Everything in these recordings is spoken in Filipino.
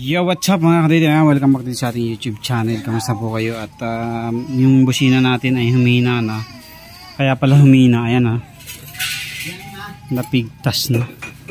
Yo, what's up mga kadito? Welcome back dito sa ating YouTube channel. Kamusta po kayo? At yung busina natin ay humina na. Kaya pala humina, ayan ha. Napigtas na.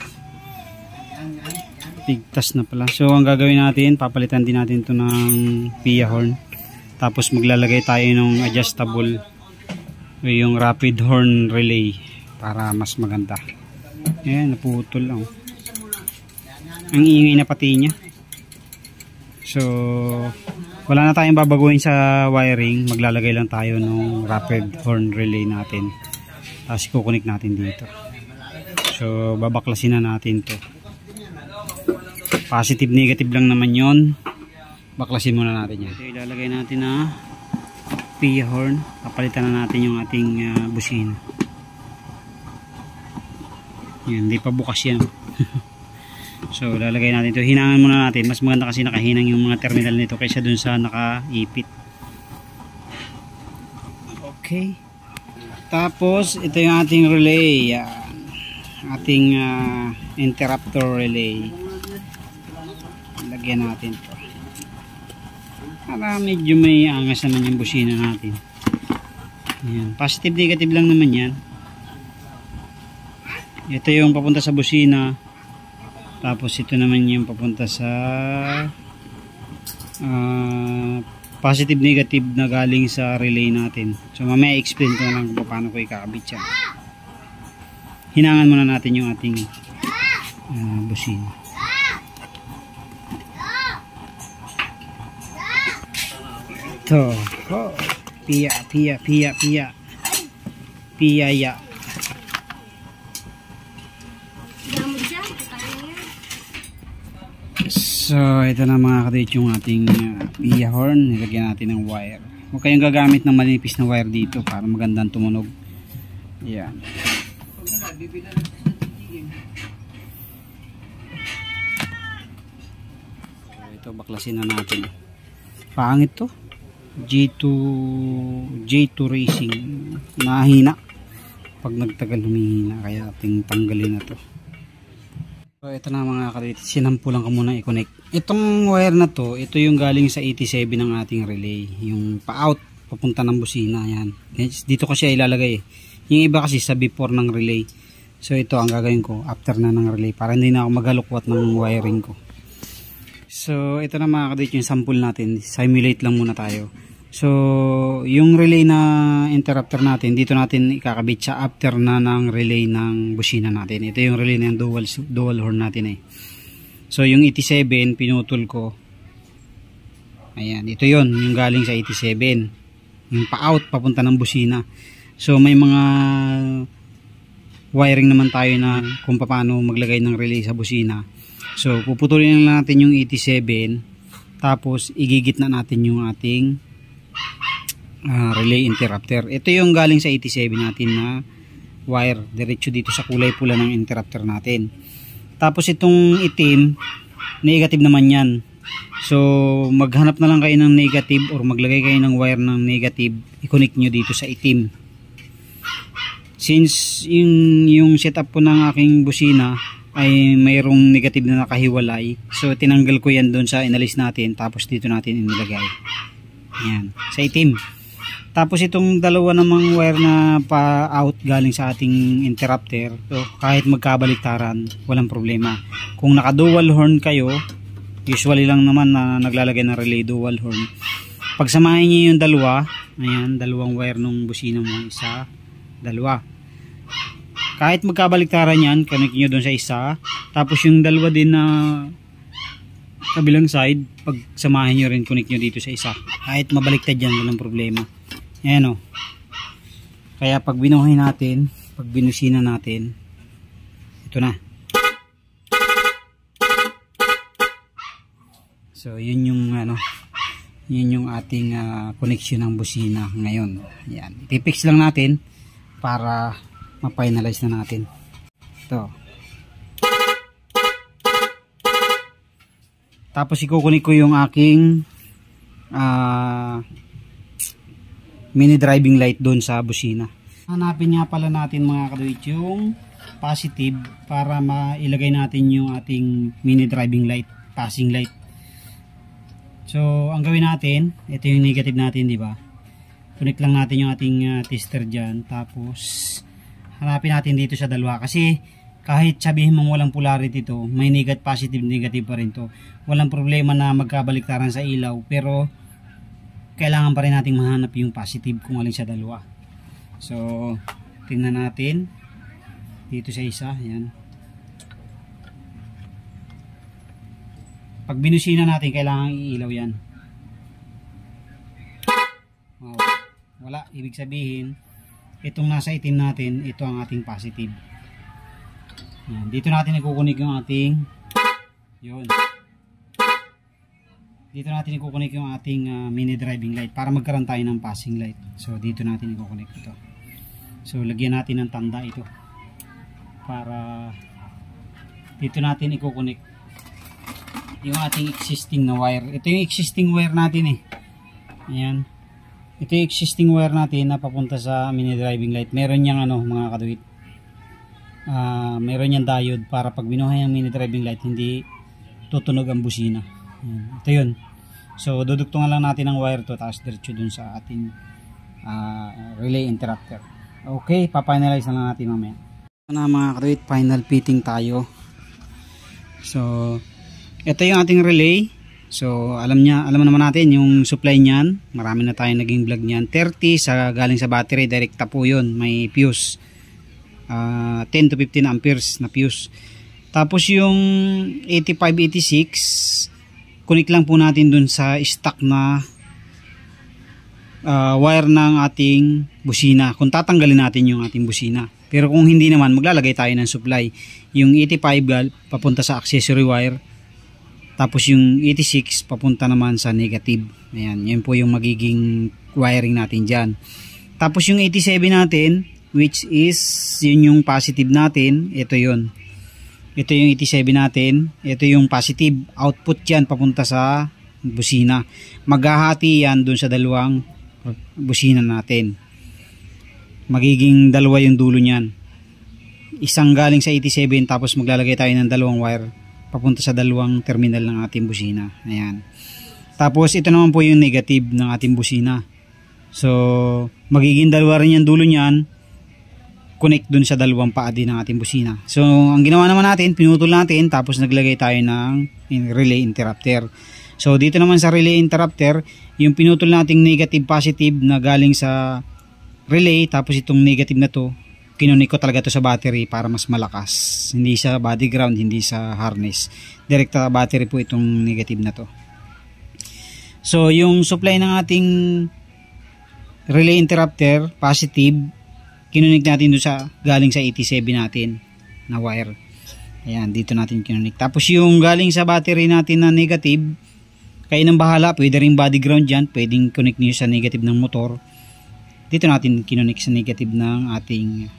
Pigtas na pala. So ang gagawin natin, papalitan din natin to ng PIA horn. Tapos maglalagay tayo ng adjustable yung rapid horn relay para mas maganda. Ayan, naputol lang. Ang ingay na pati niya. So wala na tayong babaguhin sa wiring, maglalagay lang tayo ng rapid horn relay natin. Tapos kukunik natin dito. So babaklasin na natin to. Positive negative lang naman yon. Baklasin muna natin yan. So ilalagay natin na PIA horn. Papalitan na natin yung ating busina. Yan, hindi pa bukas yan. So lalagay natin ito, hinangan muna natin, mas maganda kasi nakahinang yung mga terminal nito kaysa dun sa nakaipit. Okay, tapos ito yung ating relay. Yan, ating interrupter relay, lagyan natin to para medyo may angas naman yung busina natin. Yan, positive negative lang naman yan. Ito yung papunta sa busina. Tapos ito naman yung papunta sa positive negative na galing sa relay natin. So mamaya explain ko na lang kung paano ko ikakabit yan. Hinangan muna natin yung ating busina. Ito, PIA ya. So ito na mga kadate yung ating PIA horn. Nilagyan natin ng wire. Huwag kayong gagamit ng manipis na wire dito para magandang tumunog. Yan. So ito, baklasin na natin. Pangit to. J2 Racing. Mahina. Pag nagtagal humihina. Kaya ating tanggalin na to. So ito na mga kadate, sinampulan ko muna i-connect. Itong wire na to, ito yung galing sa 87 ng ating relay. Yung pa-out, papunta ng busina. Yan. Dito ko siya ilalagay. Yung iba kasi sa before ng relay. So ito ang gagawin ko after na ng relay para hindi na ako magalukwat ng wiring ko. So ito na mga kadate yung sample natin. Simulate lang muna tayo. So yung relay na interrupter natin, dito natin ikakabit siya after na ng relay ng busina natin. Ito yung relay ng dual horn natin eh. So yung 87 pinutol ko. Ayan, ito yon yung galing sa 87. Yung pa-out papunta ng busina. So may mga wiring naman tayo na kung paano maglagay ng relay sa busina. So puputulin lang natin yung 87, tapos igigit na natin yung ating relay interrupter. Ito yung galing sa 87 natin na wire, diretso dito sa kulay pula ng interrupter natin. Tapos itong itim, negative naman yan. So maghanap na lang kayo ng negative or maglagay kayo ng wire ng negative, i-connect nyo dito sa itim. Since yung setup po ng aking busina ay mayroong negative na nakahiwalay, so tinanggal ko yan doon sa inalis natin, tapos dito natin inilagay. Yan, sa itim. Tapos itong dalawa namang wire na pa-out galing sa ating interrupter, so kahit magkabaliktaran, walang problema. Kung naka-dual horn kayo, usually lang naman na naglalagay ng relay dual horn. Pagsamahin niyo yung dalawa, ayan, dalawang wire nung busina mo, isa, dalawa. Kahit magkabaliktaran yan, connect nyo doon sa isa. Tapos yung dalawa din na kabilang side, pagsamahin nyo rin, connect nyo dito sa isa. Kahit mabaliktad yan, walang problema. Ayan o. Kaya pag binuhay natin, pag binusina natin, ito na. So yun yung yun yung ating connection ng busina ngayon. Ayan. Ipifix lang natin para ma-finalize na natin. Ito. Tapos ikukunik ko yung aking mini driving light doon sa busina. Hanapin nga pala natin mga kaduit yung positive para mailagay natin yung ating mini driving light, passing light. So ang gawin natin, ito yung negative natin, di ba? Connect lang natin yung ating tester dyan, tapos hanapin natin dito sa dalawa, kasi kahit sabihin mong walang polarity to, may negative, positive, negative pa rin to. Walang problema na magkabaliktaran sa ilaw, pero kailangan pa rin nating mahanap yung positive kung alin sa dalawa. So tingnan natin dito sa isa, yan. Pag binusina natin, kailangan iilaw yan. Wow. Wala, ibig sabihin itong nasa itim natin, ito ang ating positive. Yan. Dito natin ikukunik yung ating dito natin ikukunik yung ating mini driving light para magkaroon tayo ng passing light. So dito natin ikukunik ito. So lagyan natin ng tanda ito para dito natin ikukunik yung ating existing na wire. Ito yung existing wire natin eh. Ayan. Ito yung existing wire natin na papunta sa mini driving light. Meron niyang mga kaduit. Meron niyang diode para pag binuhay ang mini driving light, hindi tutunog ang busina. Ayan. Ito yun. So dudugtungan lang natin ang wire to, tapos diretso dun sa ating relay interrupter. Okay, pa-finalize na lang natin mamaya. Na mga kaduit, final fitting tayo. So ito yung ating relay. So alam naman natin yung supply niyan. Marami na tayong naging vlog niyan. 30 sa galing sa battery, direkta po yun. May fuse. 10 to 15 amperes na fuse. Tapos yung 8586, connect lang po natin dun sa stock na wire ng ating busina. Kung tatanggalin natin yung ating busina. Pero kung hindi naman, maglalagay tayo ng supply. Yung 85 papunta sa accessory wire. Tapos yung 86 papunta naman sa negative. Ayan, yun po yung magiging wiring natin dyan. Tapos yung 87 natin, which is yun yung positive natin, ito yun. Ito yung 87 natin, ito yung positive. Output yan papunta sa busina. Maghahati yan dun sa dalawang busina natin. Magiging dalawa yung dulo niyan. Isang galing sa 87, tapos maglalagay tayo ng dalawang wire papunta sa dalawang terminal ng ating busina. Ayan. Tapos ito naman po yung negative ng ating busina. So magiging dalawa rin yung dulo niyan, connect dun sa dalawang paa din ng ating busina. So ang ginawa naman natin, pinutol natin, tapos naglagay tayo ng relay interrupter. So dito naman sa relay interrupter, yung pinutol nating negative positive na galing sa relay, tapos itong negative na to, kinunik ko talaga to sa battery para mas malakas. Hindi sa body ground, hindi sa harness. Direct sa battery po itong negative na to. So yung supply ng ating relay interrupter, positive, kinunik natin doon sa galing sa 87 natin na wire. Ayan, dito natin kinunik. Tapos yung galing sa battery natin na negative, kayo nang bahala, pwede rin body ground dyan, pwedeng connect niyo sa negative ng motor. Dito natin kinunik sa negative ng ating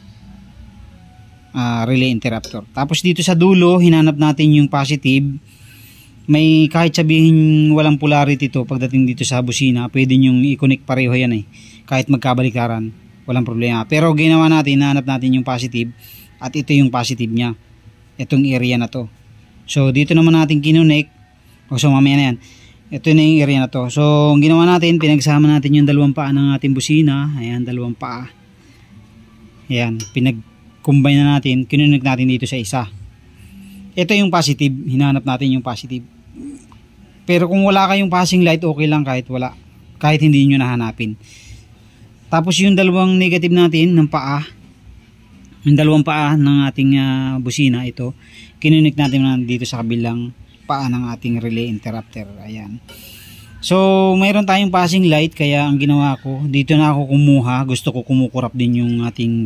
relay interrupter. Tapos dito sa dulo, hinanap natin yung positive. May kahit sabihin walang polarity to, pagdating dito sa busina, pwede nyong i-connect pareho yan eh. Kahit magkabalikaran, walang problema. Pero ginawa natin, hinanap natin yung positive, at ito yung positive nya. Itong area na to. So dito naman natin kinunik. So mamaya na yan. Ito na yung area na to. So ang ginawa natin, pinagsama natin yung dalawang paa ng ating busina. Ayan, dalawang paa. Ayan, combine na natin, kinunik natin dito sa isa. Ito yung positive, hinanap natin yung positive. Pero kung wala kayong passing light, okay lang kahit wala. Kahit hindi nyo nahanapin. Tapos yung dalawang negative natin ng paa, yung dalawang paa ng ating busina, ito, kinunik natin dito sa kabilang paa ng ating relay interrupter. Ayan. So, mayroon tayong passing light, kaya ang ginawa ko, dito na ako kumuha. Gusto ko kumukurap din yung ating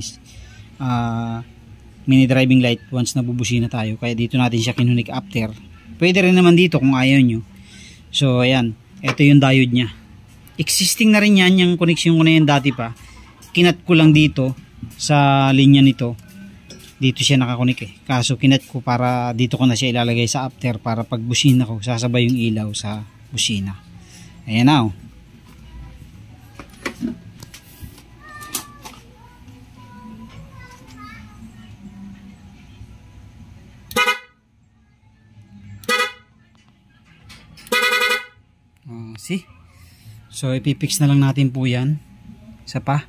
mini driving light once nabubusina tayo, kaya dito natin siya kinunik after. Pwede rin naman dito kung ayaw nyo. So ayan, ito yung diode nya, existing na rin yan, yung connection ko na yan dati pa, kinat ko lang dito sa linya nito, dito siya nakakunik eh, kaso kinat ko para dito ko na siya ilalagay sa after, para pag busina ko sasabay yung ilaw sa busina. Ayan na. See? So ipipix na lang natin po yan. Isa pa.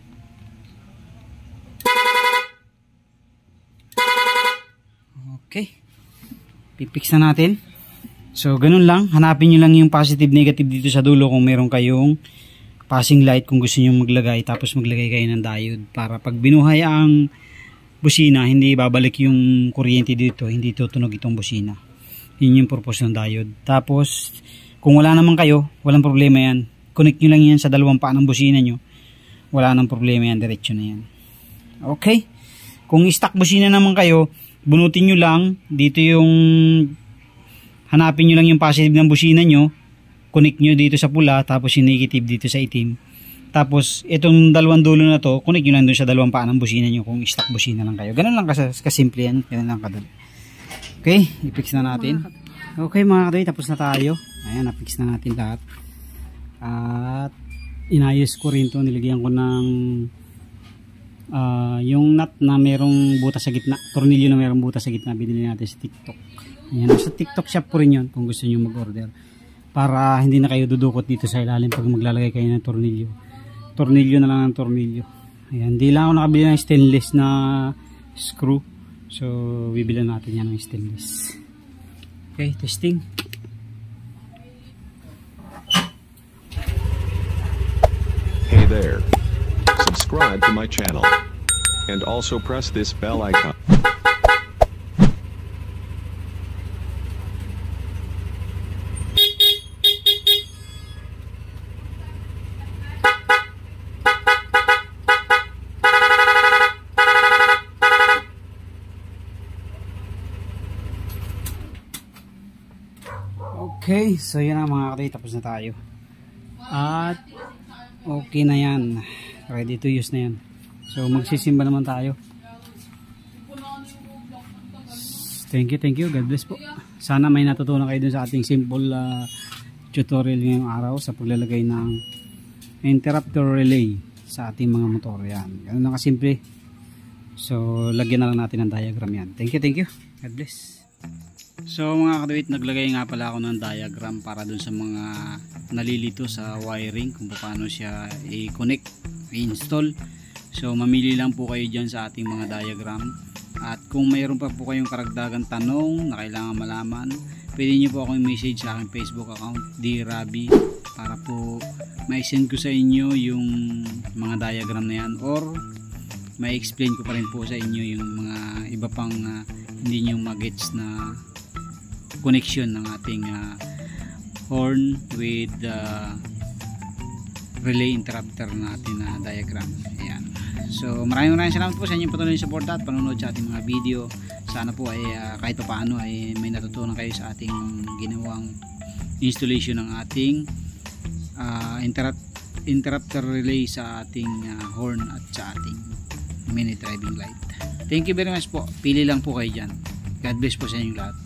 Okay. Pipix na natin. So ganun lang. Hanapin nyo lang yung positive negative dito sa dulo kung meron kayong passing light kung gusto nyo maglagay. Tapos maglagay kayo ng diode para pag binuhay ang busina, hindi babalik yung kuryente dito. Hindi tutunog itong busina. Yun yung purpose ng diode. Tapos kung wala naman kayo, walang problema yan. Connect nyo lang yan sa dalawang paa ng busina nyo. Wala nang problema yan. Diretso na yan. Okay. Kung stock busina naman kayo, bunutin nyo lang. Dito yung hanapin nyo lang yung positive ng busina nyo. Connect nyo dito sa pula. Tapos yung negative dito sa itim. Tapos itong dalawang dulo na to, connect nyo lang dun sa dalawang paa ng busina nyo. Kung stock busina lang kayo. Ganun lang kasimple yan. Ganun lang kadali. Okay. I-fix na natin. Okay mga kadali. Tapos na tayo. Ayan. Na-fix na natin lahat. At inayos ko rin to. Nilagyan ko ng yung nut na merong butas sa gitna, tornilyo na merong butas sa gitna, binili natin sa TikTok. Ayan, sa TikTok shop po rin yun kung gusto nyo mag-order para hindi na kayo dudukot dito sa ilalim pag maglalagay kayo ng tornilyo na lang ng tornilyo. Ayan, di lang ako nakabili ng stainless na screw, so bibili natin yan ng stainless. Okay, testing. Hey there. Subscribe to my channel and also press this bell icon. Okay, so yan ang mga kadali, tapos na tayo. At okay na yan. Ready to use na yan. So magsisimba naman tayo. Thank you. God bless po. Sana may natutunan kayo dun sa ating simple tutorial ngayong araw sa paglalagay ng interrupter relay sa ating mga motor. Yan. Ganun lang kasimple. So lagyan na lang natin ng diagram yan. Thank you. God bless. So mga kadawit, naglagay nga pala ako ng diagram para dun sa mga nalilito sa wiring kung paano siya i-connect, i-install. So mamili lang po kayo dyan sa ating mga diagram. At kung mayroon pa po kayong karagdagan tanong na kailangan malaman, pwede nyo po akong message sa aking Facebook account, DRabi, para po ma-send ko sa inyo yung mga diagram na yan, or ma-explain ko pa rin po sa inyo yung mga iba pang hindi nyo mag-gets na connection ng ating horn with relay interrupter natin na diagram. Ayan. So maraming salamat po sa inyong patuloy na suporta at panonood sa ating mga video. Sana po ay kahit paano ay may natutunan kayo sa ating ginawang installation ng ating interrupter relay sa ating horn at sa ating mini driving light. Thank you very much po. Pili lang po kayo dyan. God bless po sa inyong lahat.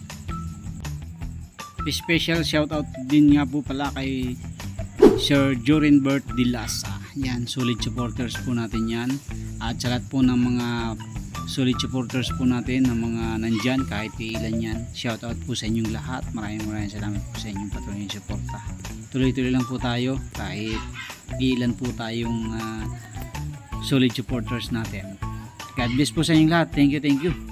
Special shoutout din nga po pala kay Sir Jorinbert Dilasa. Yan, solid supporters po natin yan. At sa lahat po ng mga solid supporters po natin, ng mga nandyan, kahit ilan yan, shoutout po sa inyong lahat. Maraming salamat po sa inyong patuloy na suporta. Tuloy-tuloy lang po tayo kahit ilan po tayong solid supporters natin. God bless po sa inyong lahat. Thank you.